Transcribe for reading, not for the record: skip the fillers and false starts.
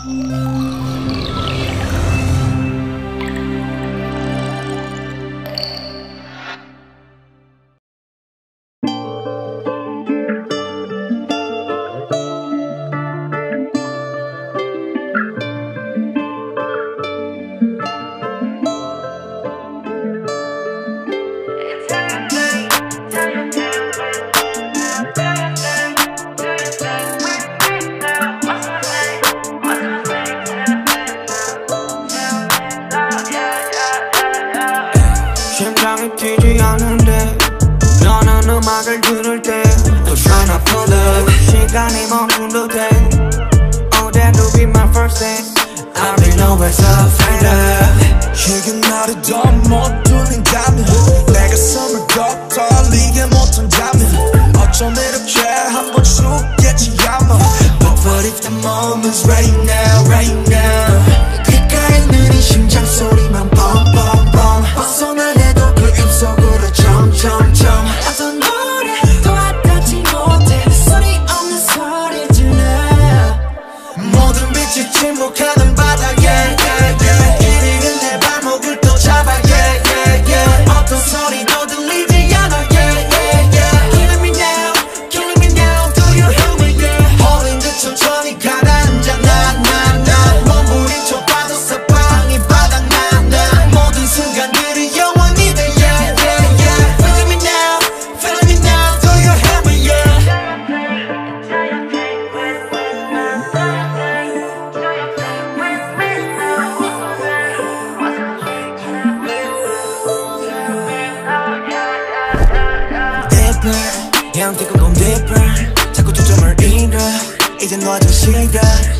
심장이 뛰지 않는데 너는 음악을 들을 때 I'm tryna pull up 시간이 멈춘 듯해 Oh that will be my first date I'll be nowhere to find her 이게 나를 더 못 뚫린다면 내가 숨을 더 떨리게 못한다면 어쩜 이렇게 한번 죽겠지 아마 But if the moment's right now, right now 귓가에 있는 이 심장 소리만 뻥뻥뻥 벗어날래도 그 입속으로 점점점 어떤 노래도 와닿지 못해 소리 없는 소리 질러 모든 빛이 침묵하는 바다에 길이는 내 발목을 또 잡아 어떤 소리도 들리지 않아 Killing me now, killing me now Do you hear me yeah 홀린 듯 천천히 가라앉아 나 몸부림쳐 봐도 사방이 바닥나 모든 순간들이 영원히 돼 Feeling me now, feeling me now Do you hear me yeah Deeper, yeah I'm taking on deeper 자꾸 초점을 잃어 이젠 너좀 싫어